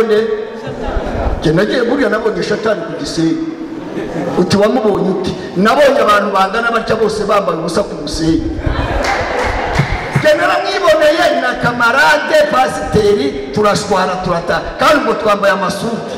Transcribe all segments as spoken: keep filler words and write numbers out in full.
nde je nagiye burya nabonye shatani ku Gisenyi uti wamubonye uti nabonye abantu bangana batya bose bambaye ubusa ku Gisenyi genera mwiboneye na kamarade pasiteri turashwara turata kandi ngo twambaye amasuti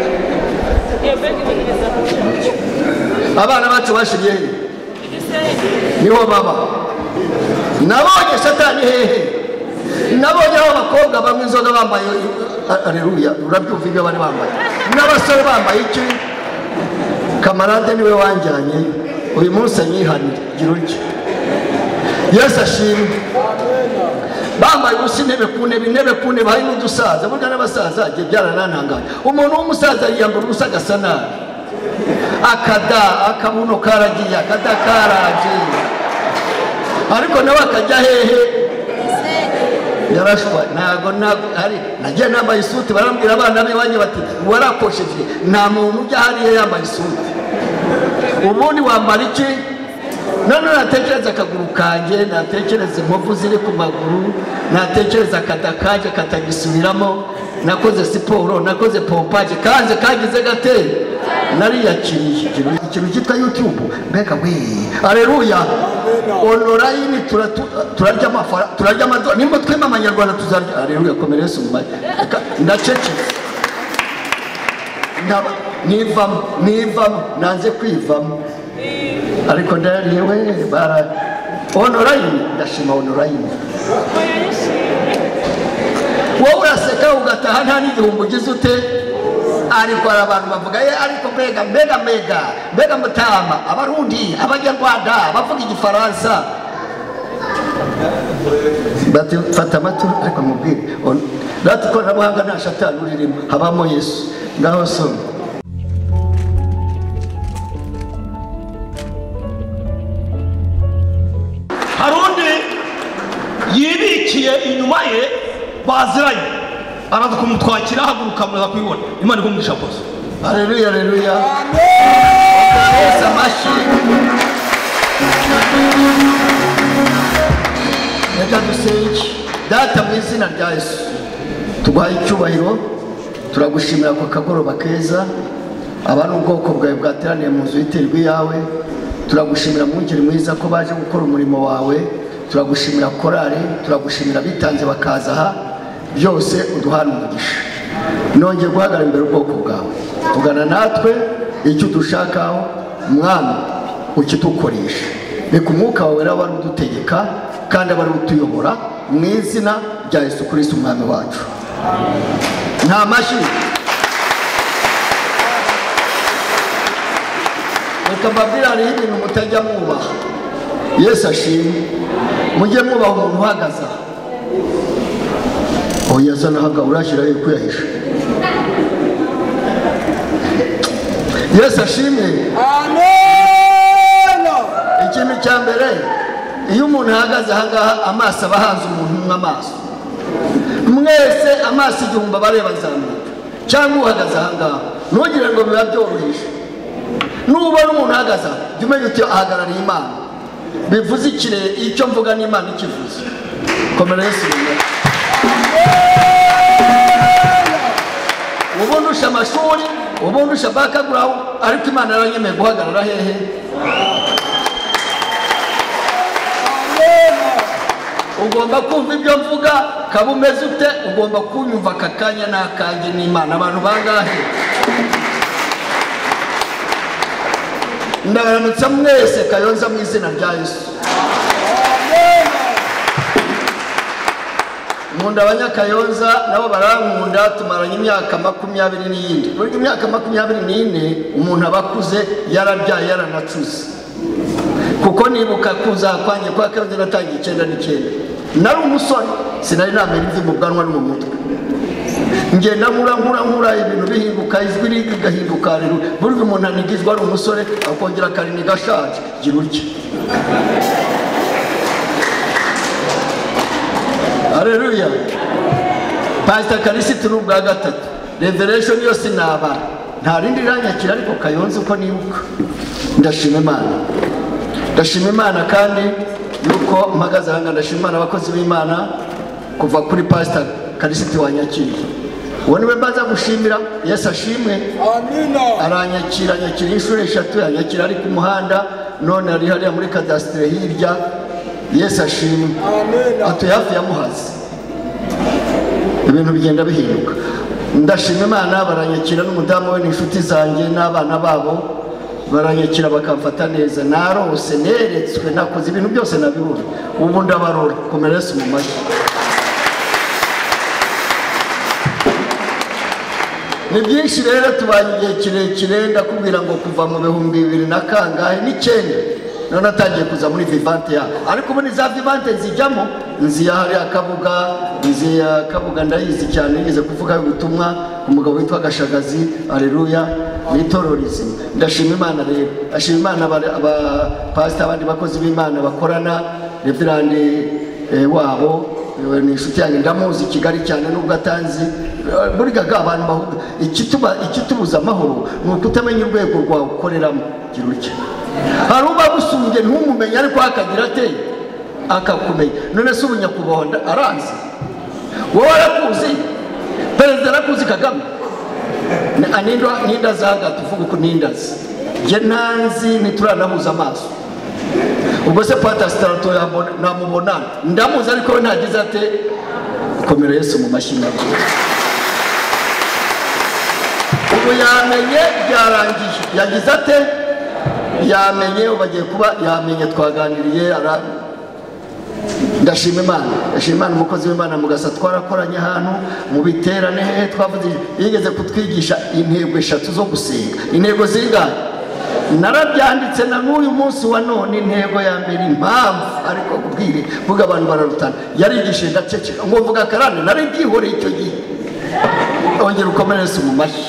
abana bacu bashiriye niho baba nabonye satani hehe nabonye aho abakobwa bamwe inzoga bambaye aleluya urabyumva ibyo bari bambaye n'abasore bambaye iki kamarade niwe wanjyanye uyu munsi anyihanira gira urye Yesu ashimwe bambaye ubusa intebe ku ntebe intebe ku ntebe hari n'udusaza burya n'abasaza agiye byaranantangaye umuntu w'umusaza yiyambura ubusa agasa nabi akada akabuno karagiye akada karagiye ariko nawe akajya hehe yarashwa ntago ari nagiye nambaye isuti barambwira abana b'iwanjye bati warakosheje nta muntu ujya hariya yambaye isuti ubundi wambara iki none natekereza akaguru kanjye natekereza inkovu ziri ku maguru natekereza akada kanje katagisubiramo nakoze siporo nakoze pompaje kanze kagize gateye nariyakiriye ikintu cyitwa YouTube mbega we aleluya online turarya amafara turarya amadwa nimba twema amanyarwanda tuzarya aleluya komera Yesu mu ndacece ndaba nivamo nivamo nanze kwivamo ariko ndariye we bara online ndashima online wowe uraseka ugataha nta n'igihumbi ugize ute ariko abantu bavuga ye ariko mbega mbega mbega mbega mutama abarundi abanyarwanda bavuga igifaransa bati fata amatu ariko mubwire bati ko nabuhanga nta shatani uririmo habamo Yesu ngaho so harundi yibikiye inyuma ye baziranye araza kumutwakira haguruka muraza kwibona Imana igumugisha bose haleluya haleluya amen Yesu amashi reka dusenge data mu izina rya Yesu tuguhaye icyubahiro turagushimira ko kagoroba keza abantu ubwoko bwawe bwateraniye mu nzu y'iterwa yawe turagushimira mwungeri mwiza ko baje gukora umurimo wawe turagushimira korari turagushimira bitanze bakaza aha byose uduhana umugisha nongeye guhagarara imbere ubwoko bwawe tugana natwe icyo dushakaho mwami ukitukoresha reka umwuka wawe rero abari udutegeka kandi abari utuyobora mu izina rya Yesu Kristo umwami wacu nta mashi reka mbabwira hariho ibintu mutajya mwubaha Yesu ashimwe mujye mwubaha umuntu uhagaze oya zana haga urashira yo kuyahisha Yesu ashimwe amen ikintu cya mbere iyo umuntu ahagaze ahangaha amaso abahanze umuntu n'amaso mwese amaso igihumbi bareba zamuka cyangwa uhagaze ahangaha ntugire ngo biba byoroheje nubona umuntu ahagaze jya umenya uti ahagarariye Imana bivuze ikire icyo mvuga n'Imana ikivuze komera Yesu ubundusha amashuri ubundusha background ariko Imana yaranyemeye guhagarara hehe ugomba kumva ibyo mvuga kaba umeze ute ugomba kunyumva akakanya n'akanjye n'Imana abantu bangahe ndabaramutse mwese Kayonza mu izina rya Yesu nkunda abanyakayonza nabo barankunda tumaranye imyaka makumyabiri n'iyindi muri imyaka makumyabiri n'ine umuntu abakuze yarabyaye yaranacuze kuko nibuka kuza kwanye kwa Kayonza natangiye icyenda n'icyenda nari umusore sinari namenya imvi mu bwanwa no mu mutwe ngenda nkura nkura nkura ibintu bihinduka ijwi rigahinduka rero buryo umuntu anigizwa ari umusore akongera karini gashaje gira urye haleluya Pastor Karisiti n'ubwa gatatu revelation yose naba nta rindi ranyakira ariko Kayonza uko nibuka ndashima Imana ndashima Imana kandi yuko mpagaze hanga ndashima Imana abakozi b'Imana kuva kuri Pastor Karisiti wanyakiriye uwo niwe mbaza gushimira. Yesu ashimwe. Amina. Aranyakira nyakira inshuro eshatu, yanyakira ari ku muhanda, none ari hariya muri kadasitire hirya. Yesu ashimwe. Amina. Atuye hafi ya Muhazi. Ibintu bigenda bihinduka. Ndashima Imana, baranyakira n'umudamu we n'inshuti zanjye n'abana babo, baranyakira bakamfata neza. Narose, neretswe, nakoze ibintu byose nabibona. Ubu ndabarora. Komera Yesu mu mashyi. Ni byinshi rero tubanye igihe kirekire, ndakubwira ngo kuva mu bihumbi bibiri na kangahe n'icyenda none atangiye kuza muri Vivante ya, ariko ubu ni za Vivante zijyamo nzi ya hari akabuga, nzi ya kabuga ndayizi cyane, nigeze kuvuga ubutumwa ku mugabo witwa Gashagazi. Haleluya. Nitororize. Ndashima Imana rero, ashima Imana aba pastor abandi bakozi b'Imana bakorana, Reverend eh, wabo ni inshuti yanjye, ndamuzi Kigali cyane nubwo atanzi. Buri gaga abantu bahuga ikituba ikitubuza amahoro ni ukutamenya urwego rwawe ukoreramo. Kiruke hari uba gusumbye ntumumenye, ariko akagira ate akakumenya. None se ubunyakubahwa aranzi wowe, arakuzi perezida, arakuzi Kagame anindwa ninda zaga tuvuga ko nindazi je nanzi nituranahuza amaso. Ubwo se Pastor Strato yabona namubona ndamuzi, ariko ntagize ate. Komera Yesu mu mashyi. Ubu yamenye byarangiye, yagize ate yamenye, ubagiye kuba yamenye, twaganiriye ara. Ndashima Imana, ndashima Imana umukozi w'Imana Mugasa, twarakoranye ahantu mu biterane hehe, twavuze yigeze kutwigisha intego eshatu zo gusenga. Intego zingahe narabyanditse na n'uyu munsi wa none. Intego ya mbere impamvu, ariko kubwire vuga abantu bararutana, yarigishije ndaceceka ngo vuga karane, nari byihoreye icyo gihe. Ongera ukomere Yesu mu mashyi.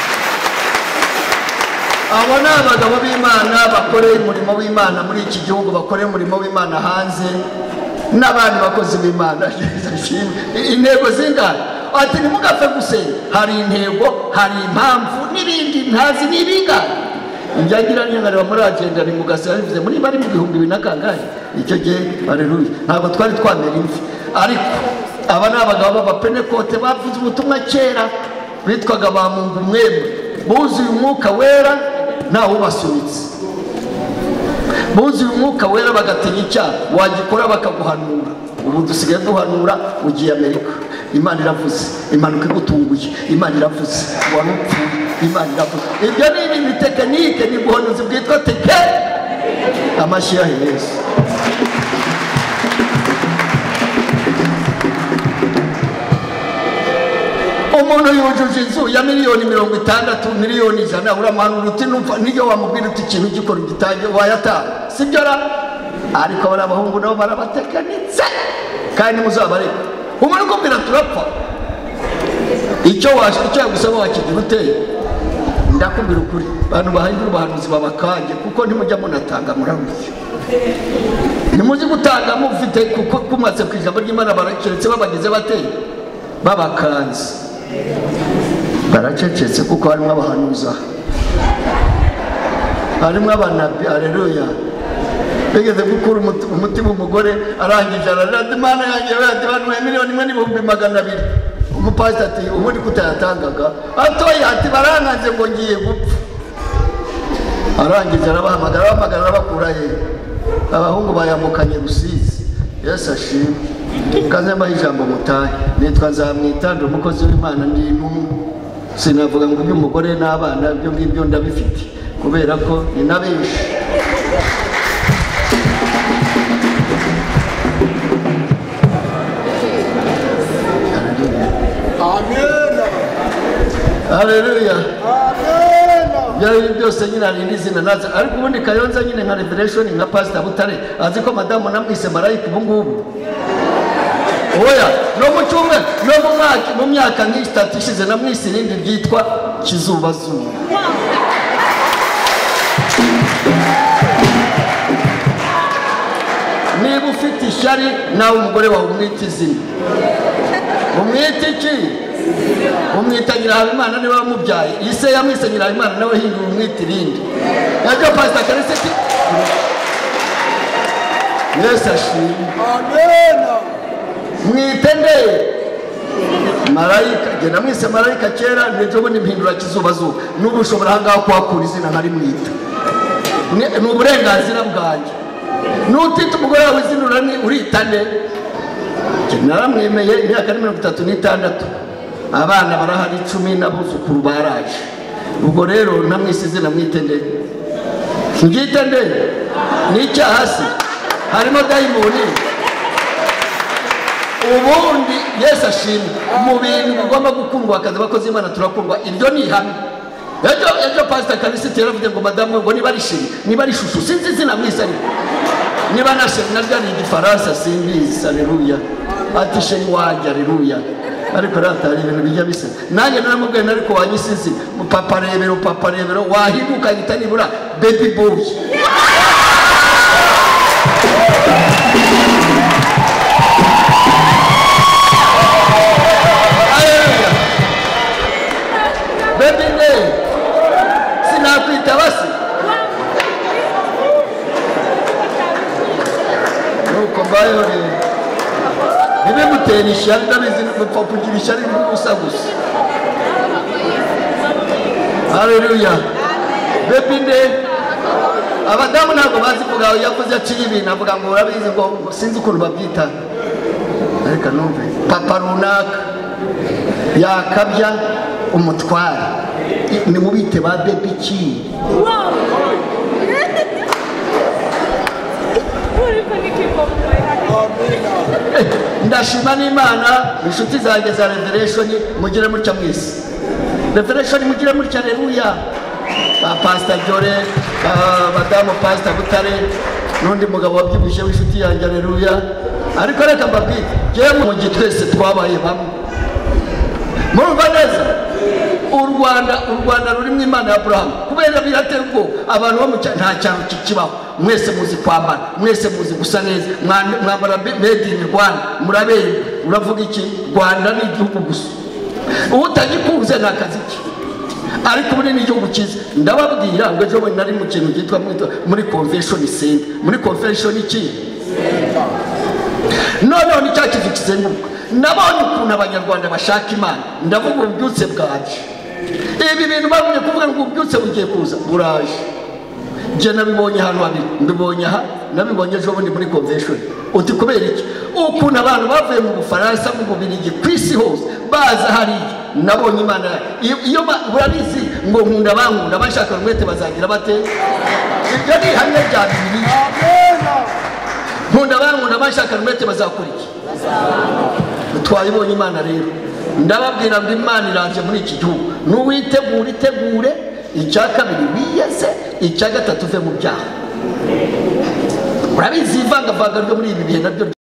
Abo ni abagabo b'Imana bakoreye umurimo w'Imana muri iki gihugu, bakoreye umurimo w'Imana hanze, n'abandi bakozi b'Imana. Intego zingahe? Ati ntimugapfe gusenga, hari intego, hari impamvu n'ibindi ntazi n'ibingahe. Njyagira nyangareba muri agenda ni Mugasa yabivuze muri bari mu bihumbi bibiri na kangahe icyo gihe. Haleluya. Ntabwo twari twamera imvi, ariko aba ni abagabo b'abapenekote bavuze ubutumwa kera, bitwaga ba Mungu mwemwe, buzuye umwuka wera ntawe ubasunitse, buzuye umwuka wera bagatinya icyaha, wagikora bakaguhanura. Ubu dusigaye duhanura ugiye Amerika, Imana iravuze, impanuka igutunguye, Imana iravuze, warupfuye, Imana iravuze. Ibyo ni ibintu tekinike, ni guhanuzi bwitwa teke. Amashyi ya Yesu. Umuntu yujuje inzu ya miliyoni mirongo itandatu, miliyoni ijana, uramanura uti numva niyo wamubwira uti ikintu gikora gitange wayata, sibyo ra? Ariko bari abahungu nabo barabatekanitse kandi muzabareka. Umuntu kumbira turapfa. Icyo waje icyo yagusaba wakigira uteye. Ndakubwira ukuri, bantu bahindura ubahanuzi babakanje kuko ntimujya munatanga murabuye. Nimuzi gutanga mufite kuko kumaze kwijambo ry'Imana barakiretse babageze bateye babakanze. Baracecetse kuko harimo abahanuza, harimo abanabi. Haleluya. Begeze gukura umutima umugore arangije ararira, Imana yanjye yatibanuye miliyoni imwe n'ibihumbi magana abiri. Umupasiteri ati ubundi kutayatangaga, atoya ati baranganze ngo ngiye gupfa. Arangije arabahamagara, abahamagara abakura he, abahungu bayambukanye Rusizi. Yesu ashimwe. Kaze mbaho ijambo mutahe. Nitwa Nzamwita, ndi umukozi w'Imana, ndi intumwa. Sinavuga ngo by'umugore n'abana byo ngibyo ndabifite kubera ko ni nabenshi. Amen. Haleluya. Amen. Byari byose nyine ari izina naza, ariko ubundi Kayonza nyine nka Revelation nka Pastor Butare azi ko madamu namwise marayika ubu ngubu. Oya, no mu cyumwe no mu mwaka mu myaka nk'itatu ishize namwise irindi ryitwa Kizubazuba. Niba ufite ishyari nawe umugore wawe umwita izina, umwita iki? Umwita Nyirahabimana niwe wamubyaye. Ise yamwise Nyirahabimana nawe hindura umwita irindi. Yajya Pastor Karisiti. Yesu ashimwe. Amen. Mwite nde? marayika genda mwise marayika kera nejo bo nimpindura kizuba zuba nubu ushobora hangaho kwakura izina ntari mwita ni uburenganzira bwanjye nutita umugore wawe izina urani uritane naramwemeye imyaka mirongo itatu n'itandatu abana barahari icumi n'abuzukuru baraje ubwo rero namwise izina mwitende ngitende n'icyaha se harimo dayimoni ubundi Yesu ashimwe mu bintu bigomba gukundwa akazi abakozi Imana turakundwa iryo ni ihame ejo ejo pastor Kalisiti yaravuze ngo madamu ngo niba rishiri niba rishushu sinzi izina mwise ariko niba nasheri naryo ni igifaransa simbizi haleluya ati sheri wanjye haleluya ariko ratari ibintu bijya bisa nanjye naramubwiye nariko wanyisizi papa rebero papa rebero wahibuka gita nibura baby boy baby day sinakwita basi nuko mbayo rero nibe mutera ishyari ndabizi mupfa kugira ishyari n'ubusa gusa haleluya baby day abadamu ntabwo bazi kuvuga yavuze aciye ibintu avuga ngo urabizi ngo sinzi ukuntu babyita ariko numve papa runaka yakabya umutware ni mubite ba baby ki ndashima n'Imana inshuti zanjye za Revelation mugire mutya mwese Revelation mugire mutya haleluya ba pastor Jore badamu pastor Butare nundi mugabo wabyibushye w'inshuti yanjye haleluya ariko reka mbabwire je mu gitwese twabaye bamwe murumva neza u Rwanda u Rwanda rurimo Imana ya Abraham kubera biratego abantu bo mu nta cyaro kikibaho mwese muzi kwambara mwese muzi gusa neza mwambara made in Rwanda murabere uravuga iki Rwanda ni igihugu gusa utagikuze nakazi ki ariko buri ni igihugu cyiza ndababwira ngo ejo nari mu kintu gitwa muri convention center muri convention iki no no ni cyacu kizenguruka nabonye ukuntu abanyarwanda bashaka Imana ndavuga ububyutse bwaje ibi bintu bavuye kuvuga ngo ububyutse bugiye kuza buraje je nabibonye hano habiri ndibonye aha nabibonye ejo bundi muri convention uti kubera iki ukuntu abantu bavuye mu Bufaransa mu Bubiligi kwisi hose baza hari nabonye Imana iyo burabizi ngo nkunda bankunda bashaka rumwete bazagira bate ibyo ni hamwe bya bibiri nkunda bankunda bashaka rumwete bazakora iki twayibonye Imana rero ndababwira ngo Imana iraje muri iki gihugu nuwitegura itegure icya kabiri biyeze icya gatatu uve mu byaha urabizi ivangavanga ryo muri ibi bihe nabyo